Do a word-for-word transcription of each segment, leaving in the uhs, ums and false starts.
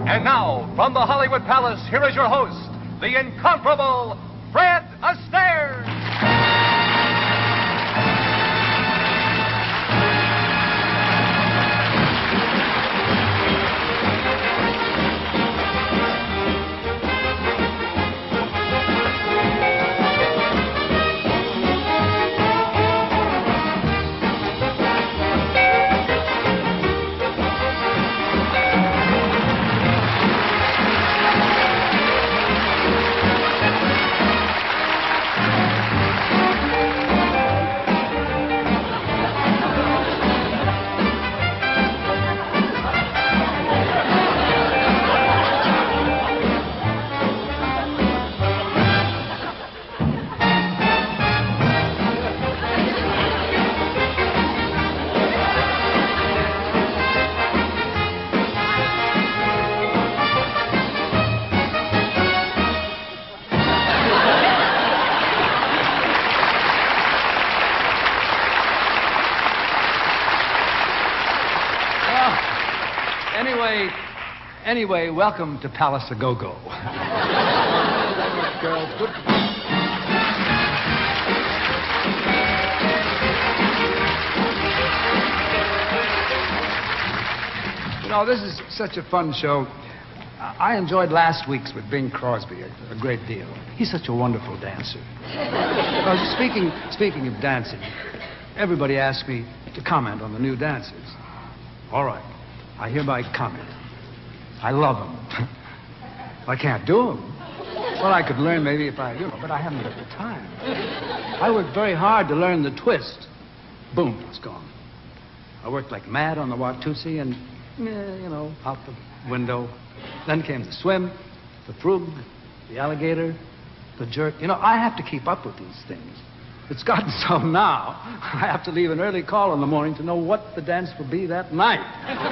And now, from the Hollywood Palace, here is your host, the incomparable Fred Astaire. Anyway, anyway, welcome to Palace A Go-Go. Girls, good. You know, this is such a fun show. I enjoyed last week's with Bing Crosby a, a great deal. He's such a wonderful dancer. Well, speaking, speaking of dancing, everybody asked me to comment on the new dancers. All right. I hereby comment. I love them. I can't do them. Well, I could learn maybe if I, you know, but I haven't got the time. I worked very hard to learn the twist. Boom, it's gone. I worked like mad on the Watusi and, eh, you know, out the window. Then came the swim, the frug, the alligator, the jerk. You know, I have to keep up with these things. It's gotten so now, I have to leave an early call in the morning to know what the dance will be that night.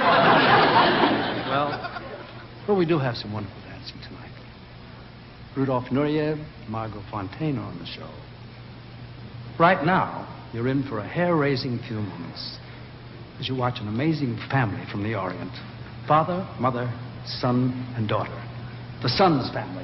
well, well, we do have some wonderful dancing tonight. Rudolph Nureyev, Margot Fonteyn are on the show. Right now, you're in for a hair-raising few moments as you watch an amazing family from the Orient. Father, mother, son, and daughter. The Son's family.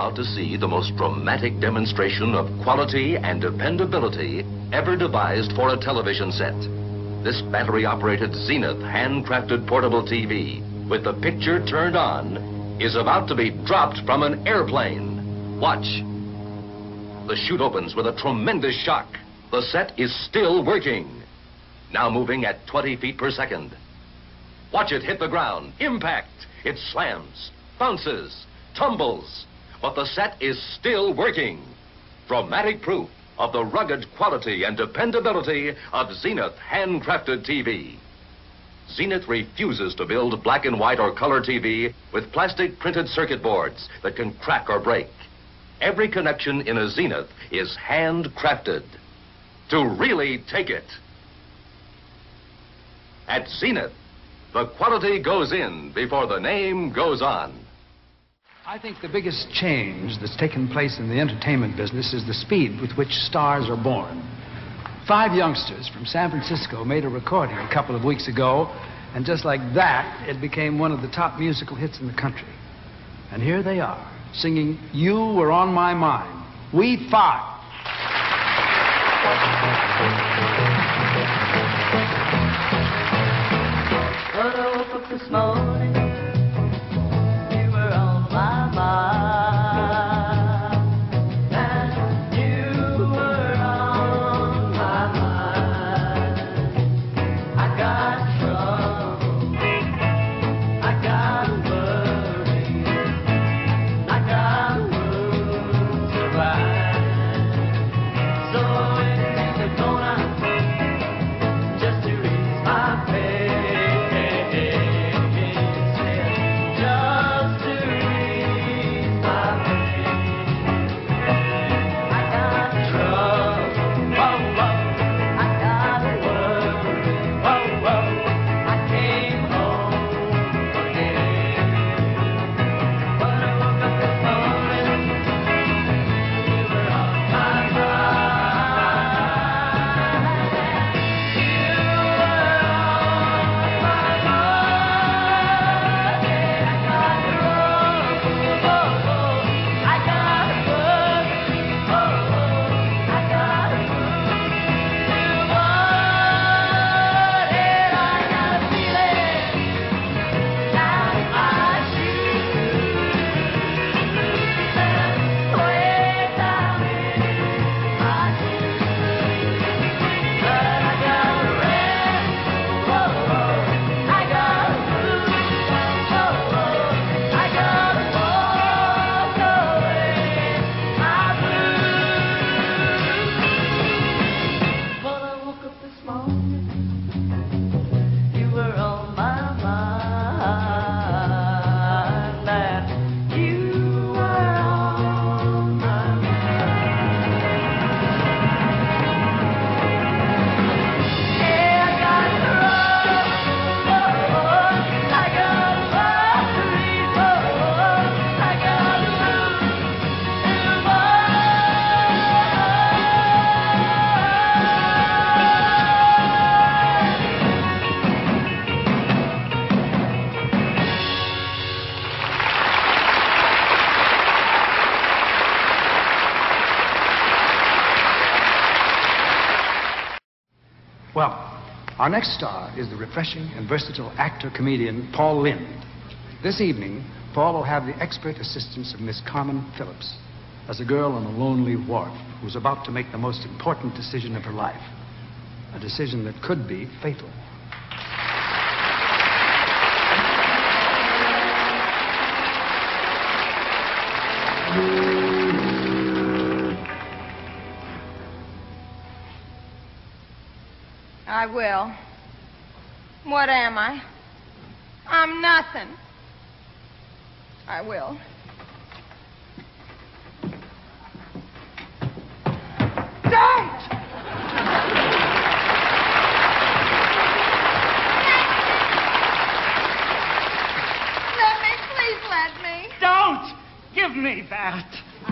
about to see the most dramatic demonstration of quality and dependability ever devised for a television set. This battery-operated Zenith handcrafted portable T V with the picture turned on is about to be dropped from an airplane. Watch. The chute opens with a tremendous shock. The set is still working. Now moving at twenty feet per second. Watch it hit the ground. Impact. It slams, bounces, tumbles. But the set is still working. Dramatic proof of the rugged quality and dependability of Zenith handcrafted T V. Zenith refuses to build black and white or color T V with plastic printed circuit boards that can crack or break. Every connection in a Zenith is handcrafted to really take it. At Zenith, the quality goes in before the name goes on. I think the biggest change that's taken place in the entertainment business is the speed with which stars are born. Five youngsters from San Francisco made a recording a couple of weeks ago, and just like that, it became one of the top musical hits in the country. And here they are, singing You Were On My Mind. We Five. When I woke up this morning, you were on my mind, and you were on my mind. I got trouble, I got worry, I got wounds to ride. So it takes a corner just to ease my pain. Well, our next star is the refreshing and versatile actor-comedian Paul Lynde. This evening, Paul will have the expert assistance of Miss Carmen Phillips as a girl on a lonely wharf who's about to make the most important decision of her life, a decision that could be fatal. I will. What am I? I'm nothing. I will. Don't! Let me, please let me. Don't give me that.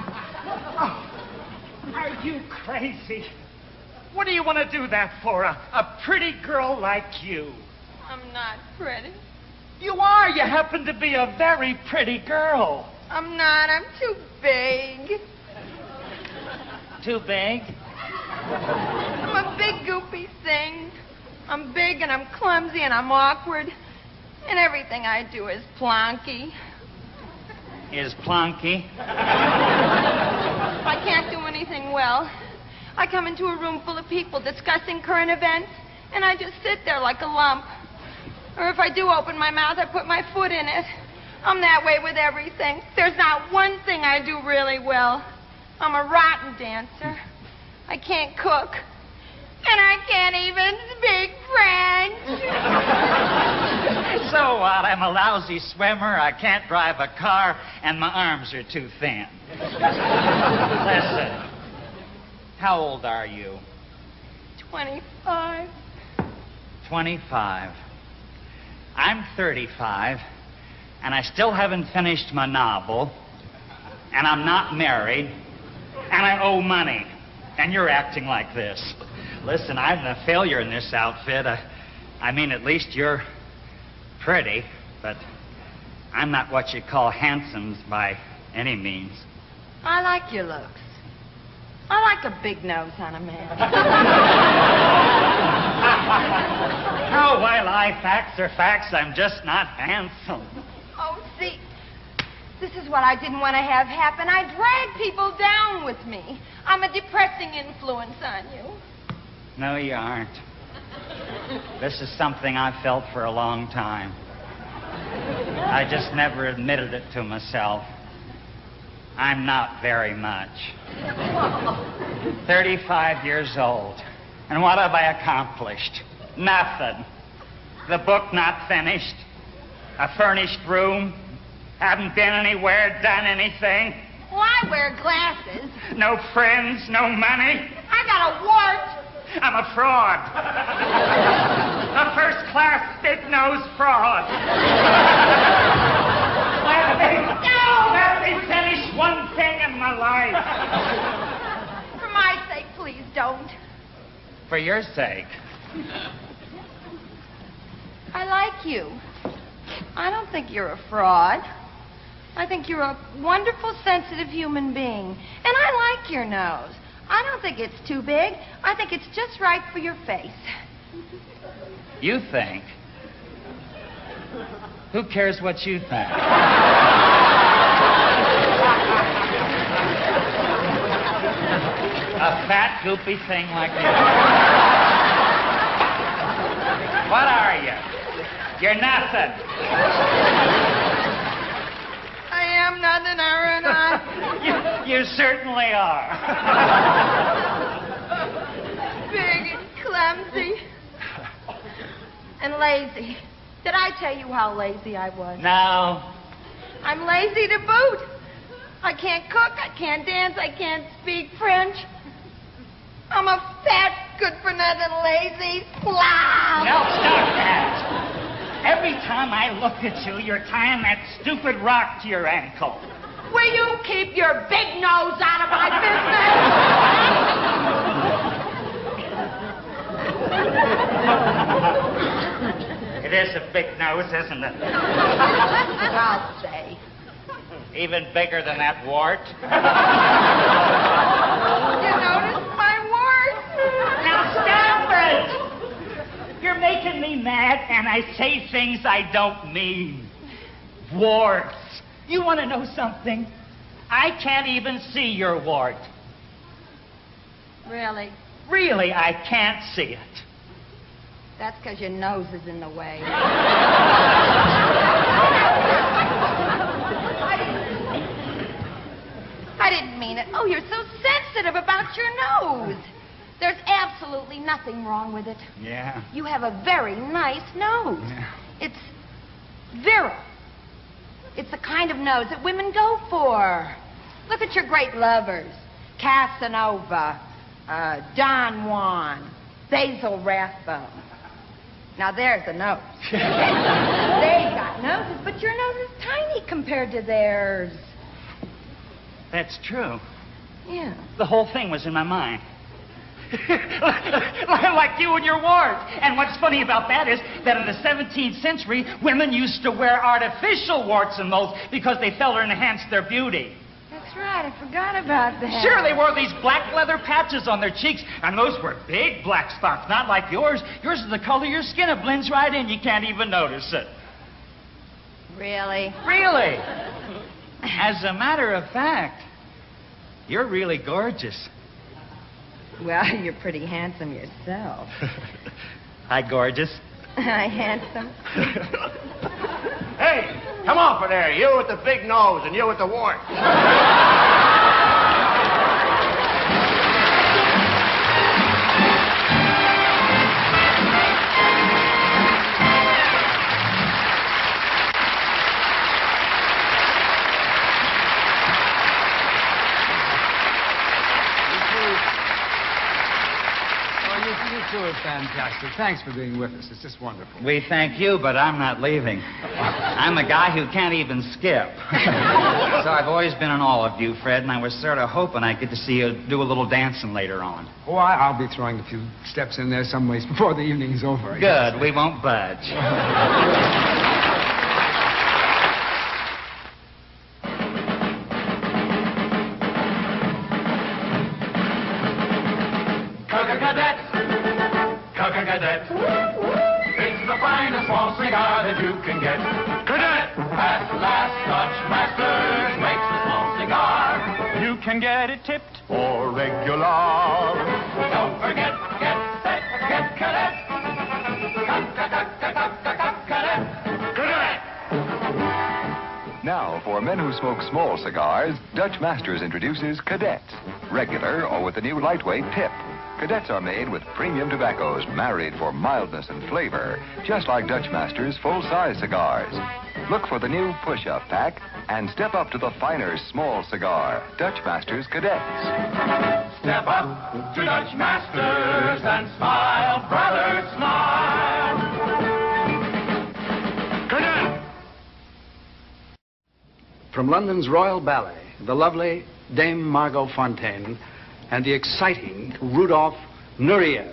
Oh, are you crazy? What do you want to do that for, a, a pretty girl like you? I'm not pretty. You are. You happen to be a very pretty girl. I'm not. I'm too big. Too big? I'm a big, goopy thing. I'm big and I'm clumsy and I'm awkward. And everything I do is plonky. Is plonky? I can't do anything well. I come into a room full of people discussing current events, and I just sit there like a lump. Or if I do open my mouth, I put my foot in it. I'm that way with everything. There's not one thing I do really well. I'm a rotten dancer. I can't cook. And I can't even speak French. So what? I'm a lousy swimmer, I can't drive a car, and my arms are too thin. Listen, how old are you? Twenty-five. Twenty-five. I'm thirty-five, and I still haven't finished my novel, and I'm not married, and I owe money, and you're acting like this. Listen, I'm a failure in this outfit. I, I mean, at least you're pretty, but I'm not what you call handsome by any means. I like your looks. I like a big nose on a man. Oh, well, I facts are facts. I'm just not handsome. Oh, see, this is what I didn't want to have happen. I drag people down with me. I'm a depressing influence on you. No, you aren't. This is something I've felt for a long time. I just never admitted it to myself. I'm not very much. thirty-five years old. And what have I accomplished? Nothing. The book not finished. A furnished room. Haven't been anywhere, done anything. Well, I wear glasses. No friends, no money. I got a wart. I'm a fraud. A first-class, big-nosed fraud. Let me, No! let me finish one thing in my life. For my sake, please don't. For your sake. I like you. I don't think you're a fraud. I think you're a wonderful, sensitive human being. And I like your nose. I don't think it's too big. I think it's just right for your face. You think? Who cares what you think? A fat, goopy thing like you. What are you? You're nothing. I am nothing, aren't I? You, you certainly are. Big and clumsy. And lazy. Did I tell you how lazy I was? No. I'm lazy to boot. I can't cook, I can't dance, I can't speak French. I'm a fat, good-for-nothing, lazy slob. No, stop that. Every time I look at you, you're tying that stupid rock to your ankle. Will you keep your big nose out of my business? It is a big nose, isn't it? I'll say. Even bigger than that wart. You noticed my wart? Now stop it! You're making me mad, and I say things I don't mean. Warts. You want to know something? I can't even see your wart. Really? Really, I can't see it. That's because your nose is in the way. I didn't... I didn't mean it. Oh, you're so sensitive about your nose. There's absolutely nothing wrong with it. Yeah. You have a very nice nose. Yeah. It's virile. It's the kind of nose that women go for. Look at your great lovers. Casanova, uh, Don Juan, Basil Rathbone. Now, there's a nose. They've got noses, but your nose is tiny compared to theirs. That's true. Yeah. The whole thing was in my mind. Like you and your ward. And what's funny about that is that in the seventeenth century, women used to wear artificial warts and moles because they felt it enhanced their beauty. That's right. I forgot about that. Sure, they wore these black leather patches on their cheeks, and those were big black spots, not like yours. Yours is the color of your skin. It blends right in. You can't even notice it. Really? Really? As a matter of fact, you're really gorgeous. Well, you're pretty handsome yourself. Hi, gorgeous. Hi, handsome. Hey, come over there, you with the big nose and you with the warts. You two are fantastic. Thanks for being with us. It's just wonderful. We thank you, but I'm not leaving. I'm a guy who can't even skip. So I've always been in awe of you, Fred, and I was sort of hoping I'd get to see you do a little dancing later on. Oh, I, I'll be throwing a few steps in there some ways before the evening's over. I Good. guess. We won't budge. It's the finest small cigar that you can get. Cadet! At last, Dutch Masters makes the small cigar. You can get it tipped or regular. Don't forget, get set, get Cadet. Cadet! Cadet! Now, for men who smoke small cigars, Dutch Masters introduces Cadets, regular or with the new lightweight tip. Cadets are made with premium tobaccos married for mildness and flavor, just like Dutch Masters full-size cigars. Look for the new push-up pack and step up to the finer small cigar, Dutch Masters Cadets. Step up to Dutch Masters and smile, brother, smile. Cadet! From London's Royal Ballet, the lovely Dame Margot Fonteyn and the exciting Rudolph Nureyev.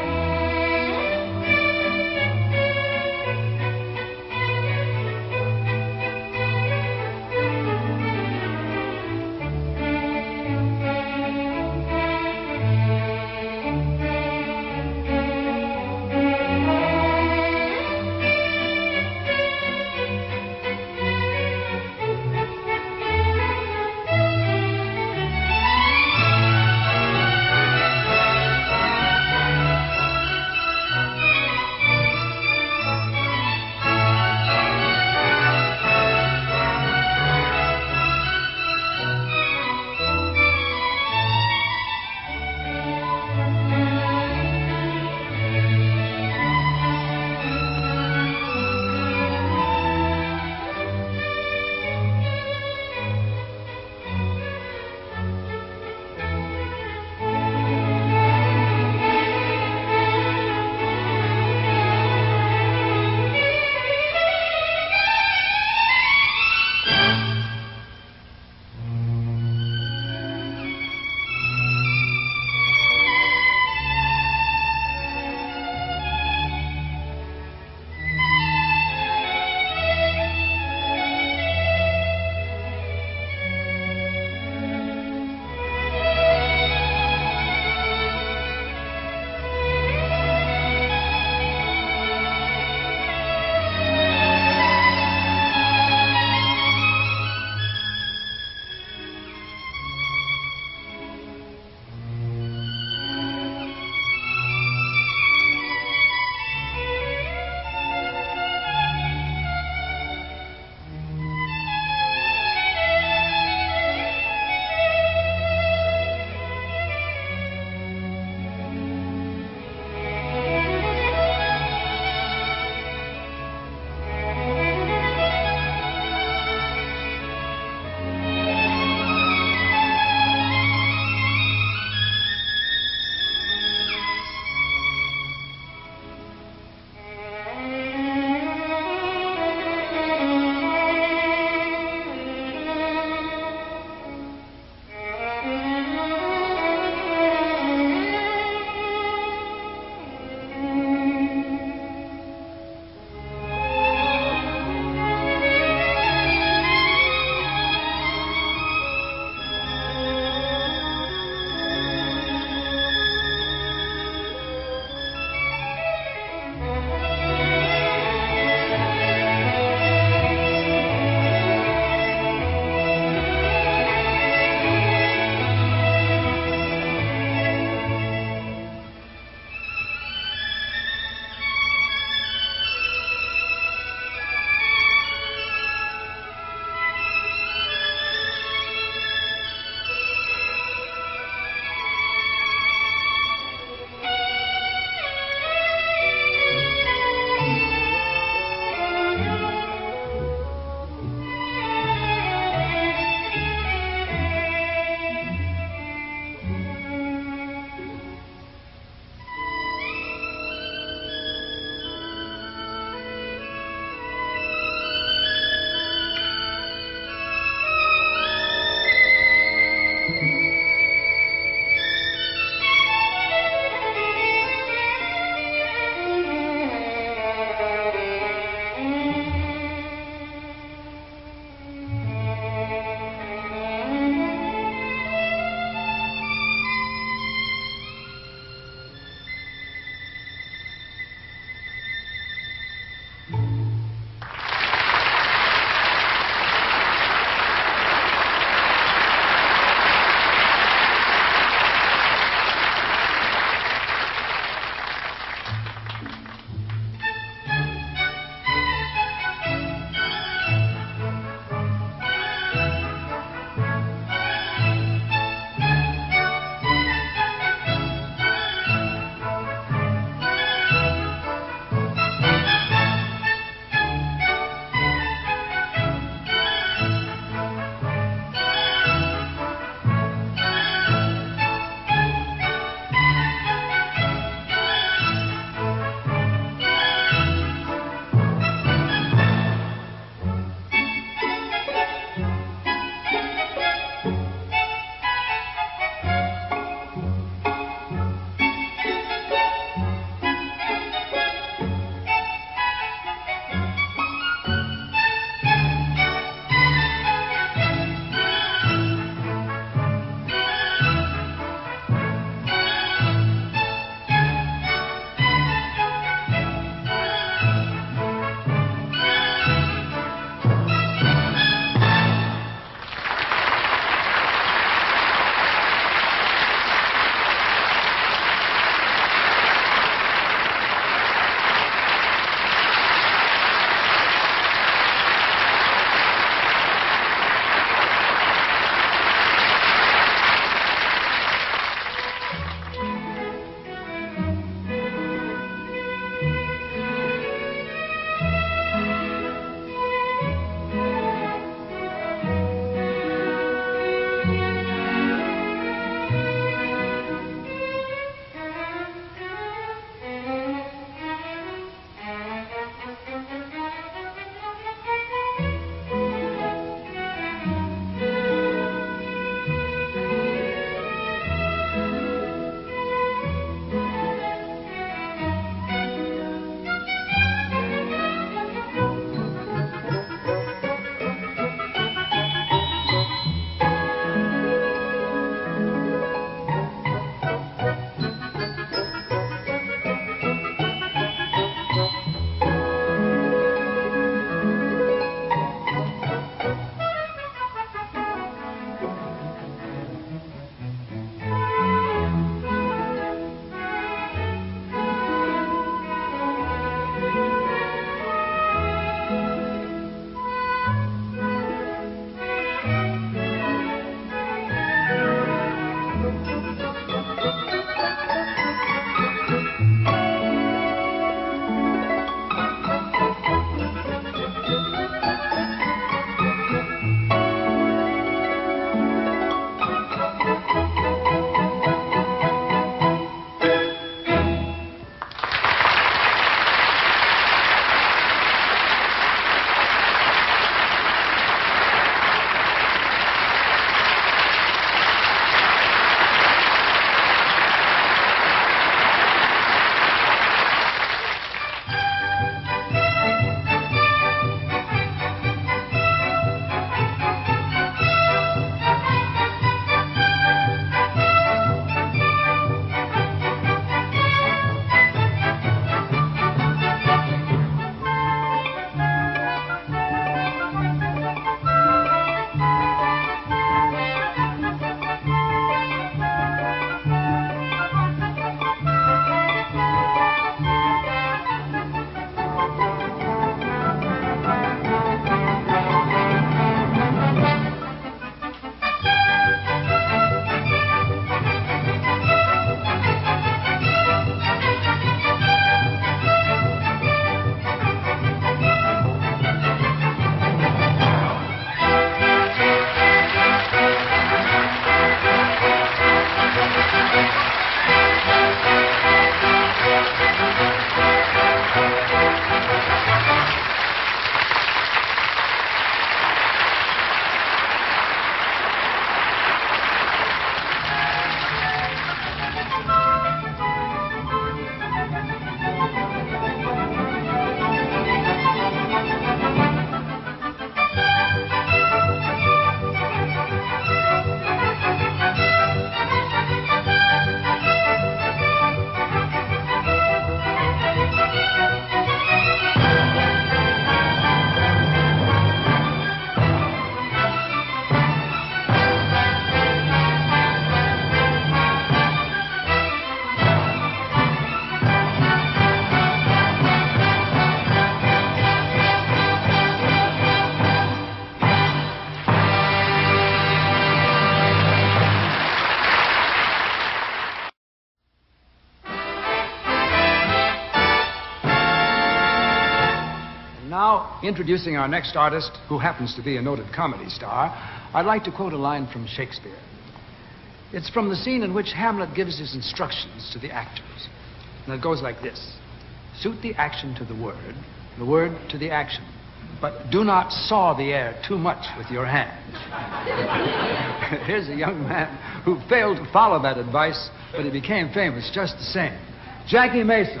now, introducing our next artist, who happens to be a noted comedy star, I'd like to quote a line from Shakespeare. It's from the scene in which Hamlet gives his instructions to the actors. And it goes like this. Suit the action to the word, the word to the action. But do not saw the air too much with your hands. Here's a young man who failed to follow that advice, but he became famous just the same. Jackie Mason.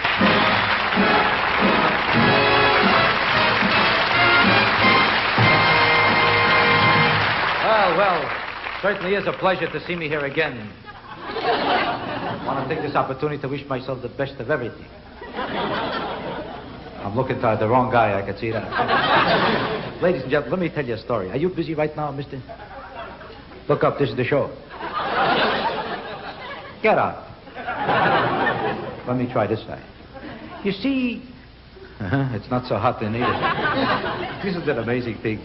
Well, well, certainly is a pleasure to see me here again. I want to take this opportunity to wish myself the best of everything. I'm looking toward the wrong guy, I can see that. Ladies and gentlemen, let me tell you a story. Are you busy right now, mister? Look up, this is the show. Get up. Let me try this side. You see, uh-huh, it's not so hot in here. This is an amazing thing.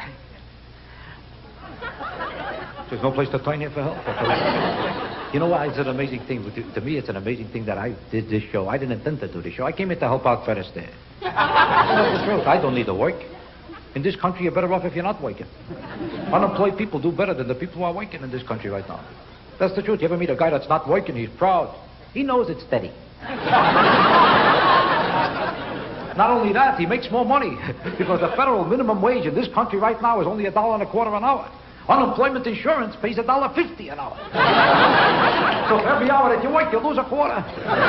There's no place to turn here for help. You know what? It's an amazing thing. To me, it's an amazing thing that I did this show. I didn't intend to do this show. I came here to help out Fred Astaire. That's the truth. I don't need to work. In this country, you're better off if you're not working. Unemployed people do better than the people who are working in this country right now. That's the truth. You ever meet a guy that's not working, he's proud. He knows it's steady. Not only that, he makes more money. Because the federal minimum wage in this country right now is only a dollar and a quarter an hour. Unemployment insurance pays a dollar fifty an hour. So for every hour that you work, you lose a quarter.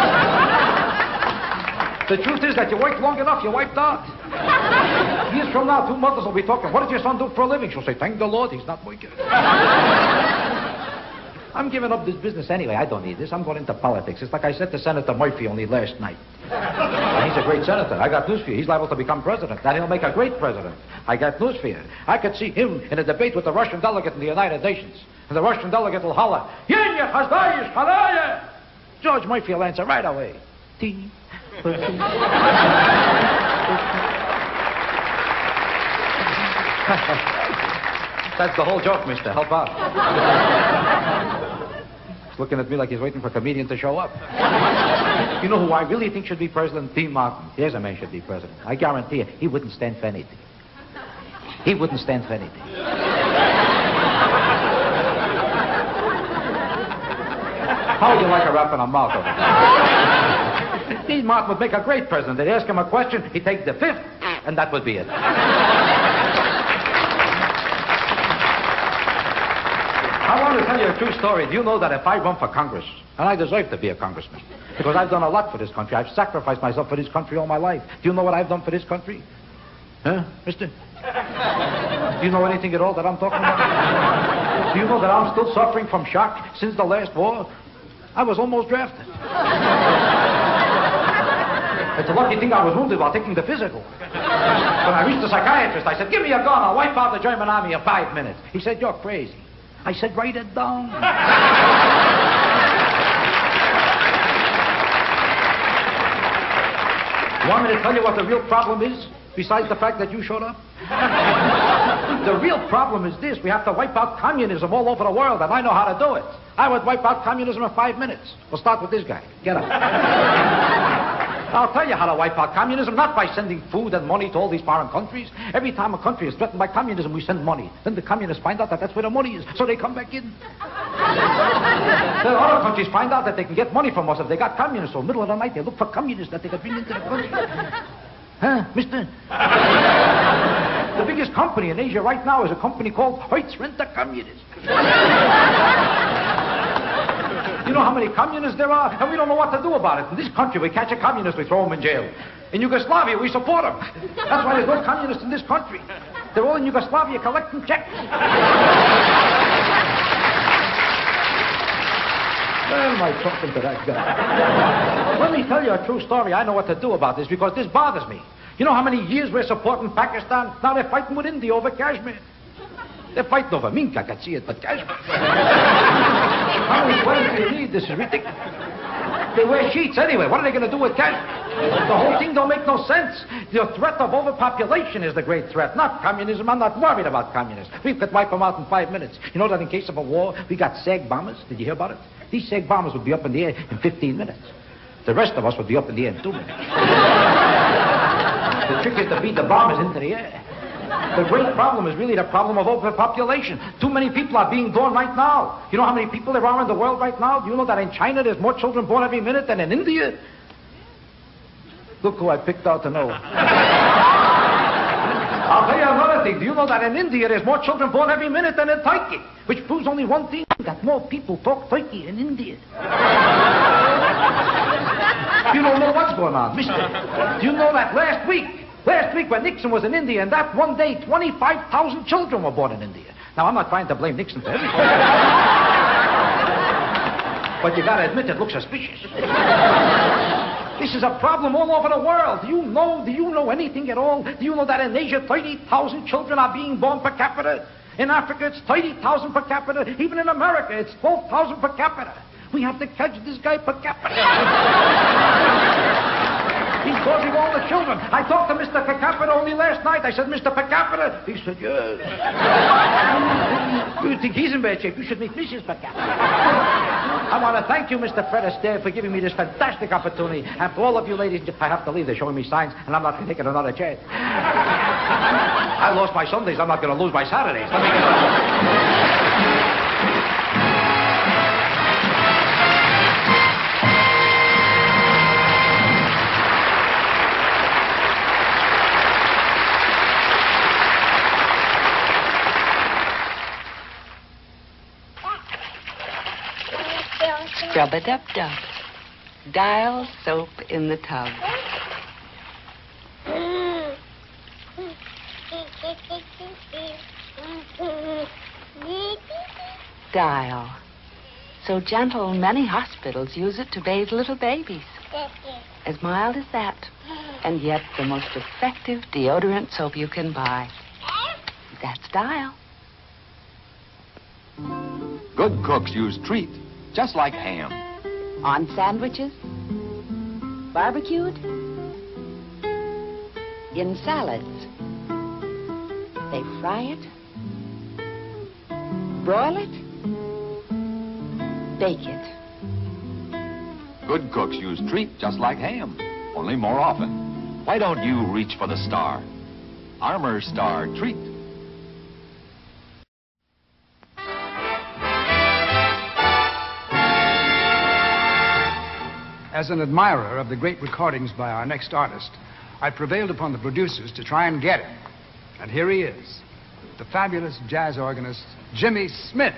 The truth is that you work long enough, you're wiped out. Years from now, two mothers will be talking, what does your son do for a living? She'll say, thank the Lord, he's not working. I'm giving up this business anyway. I don't need this. I'm going into politics. It's like I said to Senator Murphy only last night. And he's a great senator. I got news for you. He's liable to become president. That he'll make a great president. I got news for you. I could see him in a debate with the Russian delegate in the United Nations. And the Russian delegate will holler, Yenya, Hazdaya, Shkhalaya. George Murphy will answer right away. Tee. That's the whole joke, mister. Help out. He's looking at me like he's waiting for a comedian to show up. You know who I really think should be president? T. Martin. Here's a man should be president. I guarantee you, he wouldn't stand for anything. He wouldn't stand for anything. How would you like a rap in a mouth over there? T. Martin would make a great president. They'd ask him a question, he'd take the fifth, and that would be it. I want to tell you a true story. Do you know that if I run for Congress, and I deserve to be a congressman, because I've done a lot for this country. I've sacrificed myself for this country all my life. Do you know what I've done for this country? Huh, mister? Do you know anything at all that I'm talking about? Do you know that I'm still suffering from shock since the last war? I was almost drafted. It's a lucky thing I was wounded while taking the physical. When I reached the psychiatrist, I said, give me a gun, I'll wipe out the German army in five minutes. He said, you're crazy. I said, write it down. You want me to tell you what the real problem is, besides the fact that you showed up? The real problem is this. We have to wipe out communism all over the world, and I know how to do it. I would wipe out communism in five minutes. We'll start with this guy. Get up. I'll tell you how to wipe out communism, not by sending food and money to all these foreign countries. Every time a country is threatened by communism, we send money. Then the communists find out that that's where the money is, so they come back in. Then other countries find out that they can get money from us if they got communists. So middle of the night, they look for communists that they can bring into the country. Huh, mister? The biggest company in Asia right now is a company called Hertz Rent-A-Communist. You know how many communists there are? And we don't know what to do about it. In this country, we catch a communist, we throw him in jail. In Yugoslavia, we support him. That's why there's no communists in this country. They're all in Yugoslavia collecting checks. Where am I talking to that guy? Let me tell you a true story. I know what to do about this because this bothers me. You know how many years we're supporting Pakistan? Now they're fighting with India over Kashmir. They're fighting over mink, I can see it, but Kashmir. How many weapons do you need? This is ridiculous. They wear sheets anyway. What are they going to do with Kashmir? The whole thing don't make no sense. The threat of overpopulation is the great threat, not communism. I'm not worried about communists. We could wipe them out in five minutes. You know that in case of a war, we got SAG bombers. Did you hear about it? These SAG bombers would be up in the air in fifteen minutes. The rest of us would be up in the air in two minutes. The trick is to beat the bombers into the air. The great problem is really the problem of overpopulation. Too many people are being born right now. You know how many people there are in the world right now? Do you know that in China there's more children born every minute than in India? Look who I picked out to know. I'll tell you another thing. Do you know that in India there's more children born every minute than in Turkey? Which proves only one thing, that more people talk Turkey in India. You don't know what's going on, mister. Do you know that last week, last week when Nixon was in India, and that one day twenty-five thousand children were born in India. Now, I'm not trying to blame Nixon for everything. But you gotta admit it looks suspicious. This is a problem all over the world. Do you know, do you know anything at all? Do you know that in Asia, thirty thousand children are being born per capita? In Africa, it's thirty thousand per capita. Even in America, it's twelve thousand per capita. We have to catch this guy per capita. He's causing all the children. I talked to Mister Per Capita only last night. I said, Mister Per Capita? He said, yes. You think he's in bad shape? You should meet Missus Per Capita. I want to thank you, Mister Fred Astaire, for giving me this fantastic opportunity. And for all of you ladies, I have to leave. They're showing me signs, and I'm not going to take another chance. I lost my Sundays. I'm not going to lose my Saturdays. Let me get Rub-a-dub-dub. Dial soap in the tub. Dial. So gentle, many hospitals use it to bathe little babies. As mild as that. And yet the most effective deodorant soap you can buy. That's Dial. Good cooks use treat, just like ham. On sandwiches, barbecued, in salads. They fry it, broil it, bake it. Good cooks use treat, just like ham, only more often. Why don't you reach for the star? Armor Star Treat. As an admirer of the great recordings by our next artist, I prevailed upon the producers to try and get him. And here he is, the fabulous jazz organist, Jimmy Smith.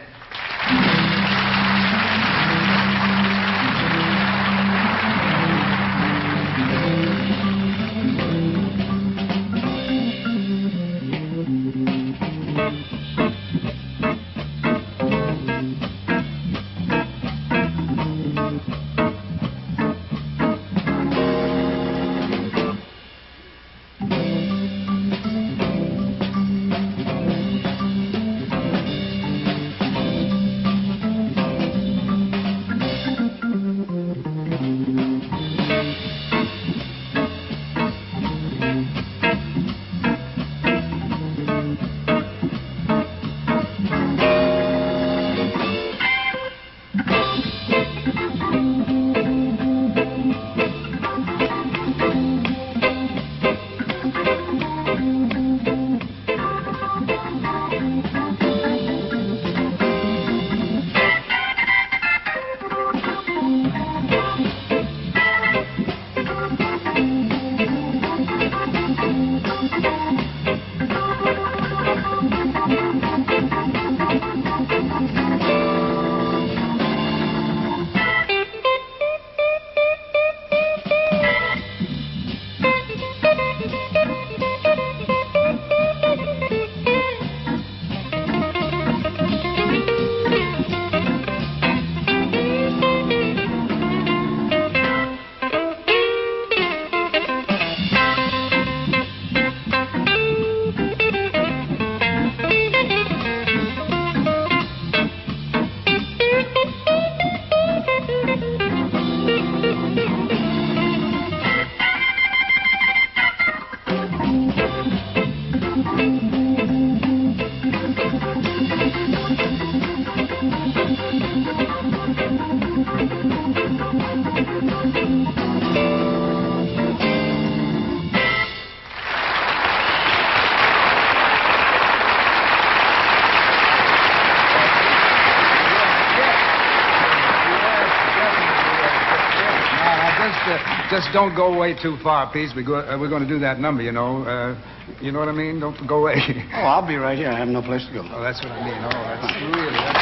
just don't go away too far, please. We go, uh, we're going to do that number, you know. Uh, you know what I mean? Don't go away. Oh, I'll be right here. I have no place to go. Oh, that's what I mean. Oh, that's really... That's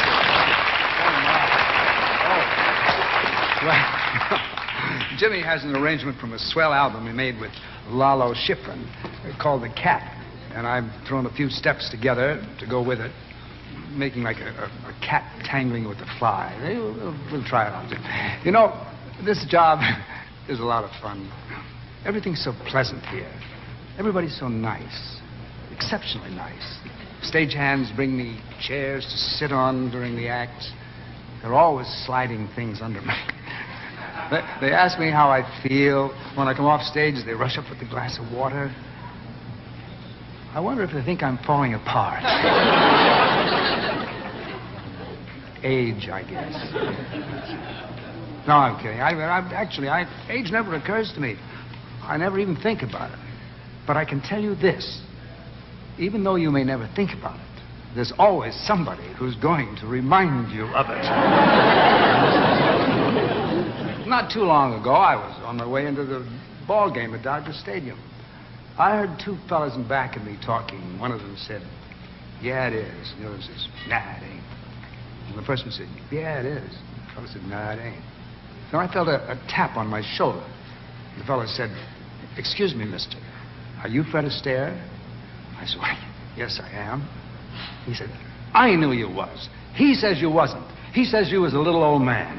it. Oh, my. Oh. Well, Jimmy has an arrangement from a swell album he made with Lalo Schifrin called The Cat. And I've thrown a few steps together to go with it, making like a, a, a cat tangling with a fly. We'll, we'll, we'll try it out. You know, this job is a lot of fun. Everything's so pleasant here. Everybody's so nice, exceptionally nice. Stagehands bring me chairs to sit on during the acts. They're always sliding things under me. They, they ask me how I feel. When I come off stage, they rush up with a glass of water. I wonder if they think I'm falling apart. Age, I guess. No, I'm kidding. I, I, actually, I, age never occurs to me. I never even think about it. But I can tell you this. Even though you may never think about it, there's always somebody who's going to remind you of it. Not too long ago, I was on my way into the ball game at Dodger Stadium. I heard two fellas in back of me talking. One of them said, "Yeah, it is." And the other says, "Nah, it ain't." And the first one said, "Yeah, it is." The fellow said, "Nah, it ain't." Then I felt a, a tap on my shoulder. The fellow said, "Excuse me, mister, are you Fred Astaire?" I said, "Why, yes, I am." He said, "I knew you was. He says you wasn't. He says you was a little old man."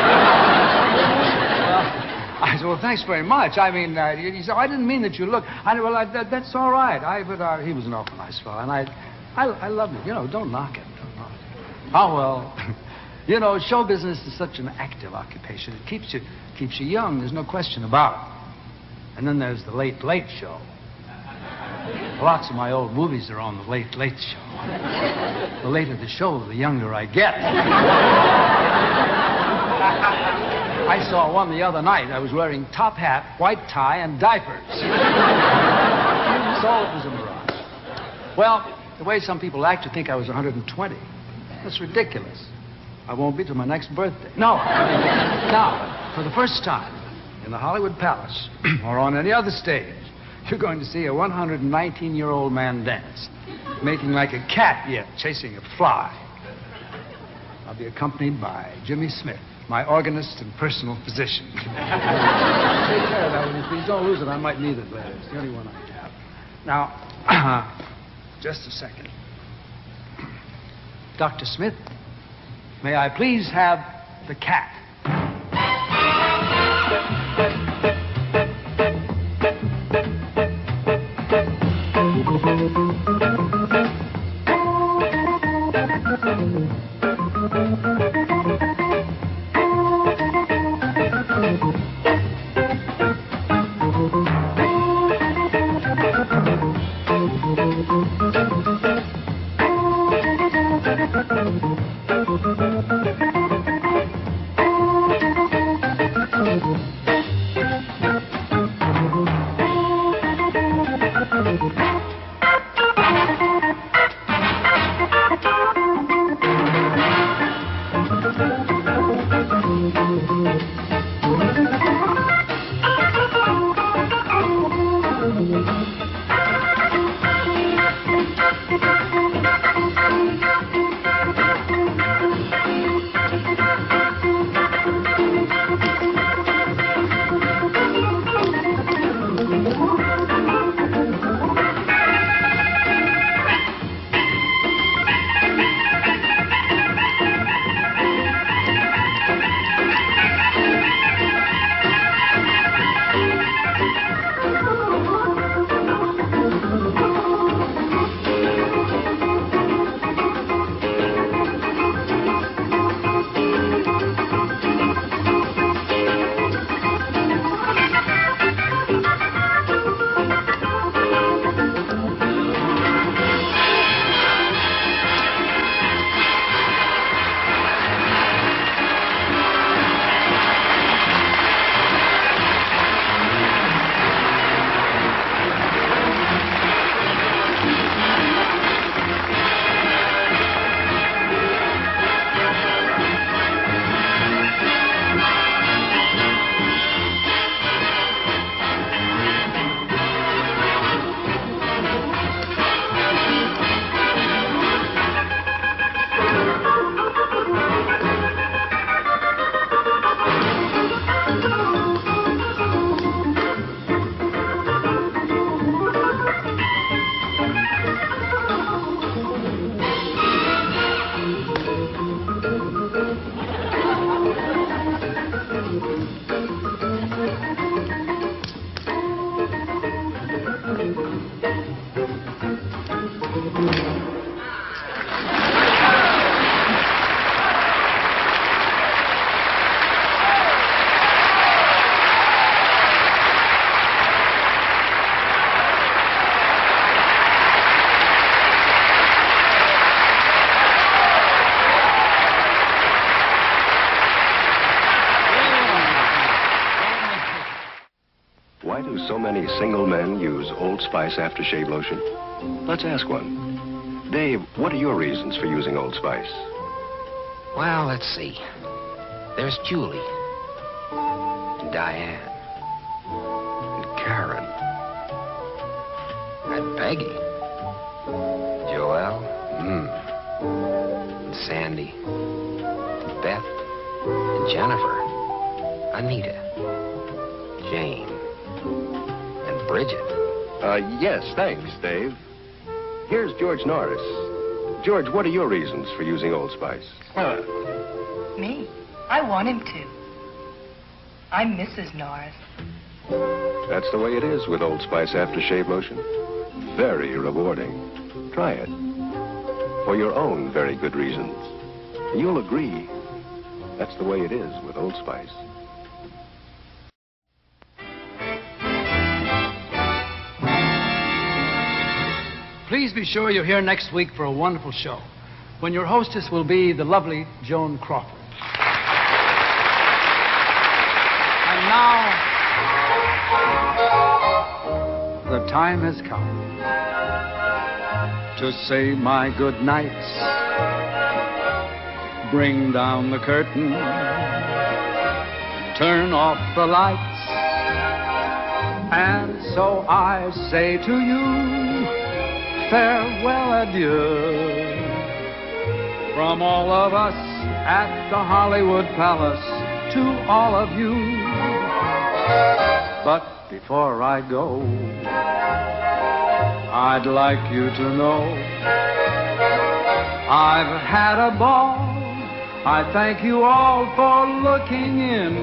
I said, "Well, thanks very much. I mean," uh, he said, "I didn't mean that you look." I said, "Well, I, that, that's all right." I, but uh, he was an awful nice fellow, and I, I, I loved it. You know, don't knock it. Don't knock it. Oh, well, you know, show business is such an active occupation. It keeps you, keeps you young. There's no question about it. And then there's the Late Late Show. Lots of my old movies are on the Late Late Show. The later the show, the younger I get. I saw one the other night. I was wearing top hat, white tie, and diapers. So it was a mirage. Well, the way some people act, you think I was one hundred twenty. That's ridiculous. I won't be till my next birthday. No. Now, for the first time in the Hollywood Palace or on any other stage, you're going to see a one hundred nineteen-year-old man dance, making like a cat yet chasing a fly. I'll be accompanied by Jimmy Smith, my organist and personal physician. Take care of that one. Please don't lose it. I might need it later. It's the only one I have. Now, just a second. Doctor Smith, may I please have the cat? many single men use Old Spice aftershave lotion? Let's ask one. Dave, what are your reasons for using Old Spice? Well, let's see. There's Julie, and Diane, and Karen, and Peggy, Joelle, mm, and Sandy, and Beth, and Jennifer, Anita, Jane, and Bridget. Uh, yes, thanks, Dave. Here's George Norris. George, what are your reasons for using Old Spice? Uh, me? I want him to. I'm Missus Norris. That's the way it is with Old Spice aftershave lotion. Very rewarding. Try it. For your own very good reasons. You'll agree. That's the way it is with Old Spice. Please be sure you're here next week for a wonderful show, when your hostess will be the lovely Joan Crawford. And now, the time has come to say my good nights. Bring down the curtain, turn off the lights, and so I say to you, farewell, adieu. From all of us at the Hollywood Palace to all of you. But before I go, I'd like you to know I've had a ball. I thank you all for looking in.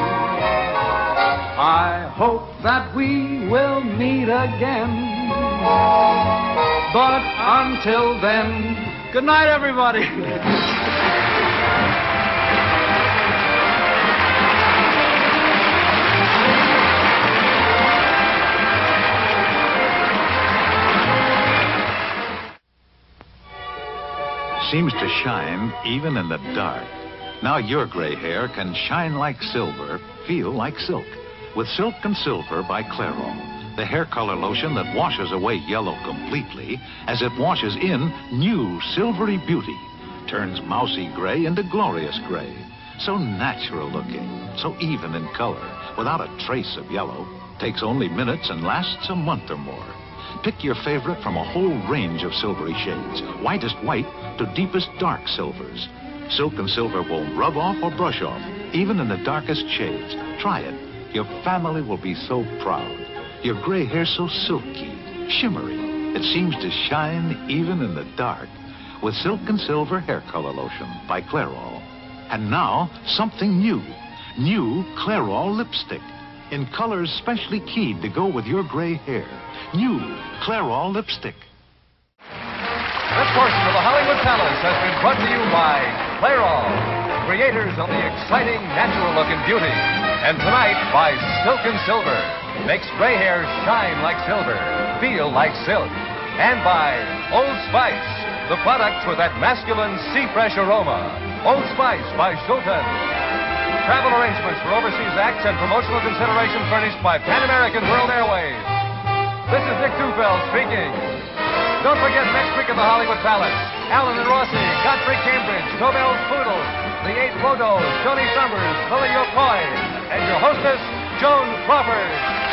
I hope that we will meet again. But until then, good night, everybody. Seems to shine even in the dark. Now your gray hair can shine like silver, feel like silk. With Silk and Silver by Clairol, the hair color lotion that washes away yellow completely as it washes in new silvery beauty, turns mousy gray into glorious gray. So natural looking, so even in color, without a trace of yellow. Takes only minutes and lasts a month or more. Pick your favorite from a whole range of silvery shades, whitest white to deepest dark silvers. Silk and Silver won't rub off or brush off, even in the darkest shades. Try it. Your family will be so proud. Your gray hair so silky, shimmery, it seems to shine even in the dark. With Silk and Silver Hair Color Lotion by Clairol. And now, something new. New Clairol Lipstick. In colors specially keyed to go with your gray hair. New Clairol Lipstick. This portion of the Hollywood Palace has been brought to you by Clairol, creators of the exciting natural look and beauty. And tonight by Silk and Silver. Makes gray hair shine like silver, feel like silk. And by Old Spice, the product with that masculine sea-fresh aroma. Old Spice by Sultan. Travel arrangements for overseas acts and promotional consideration furnished by Pan American World Airways. This is Dick Dufeld speaking. Don't forget next week at the Hollywood Palace, Alan and Rossi, Godfrey Cambridge, Nobel's Poodle, the Eight Rodos, Tony Summers, Lily Yokoy, and your hostess, Joan Crawford.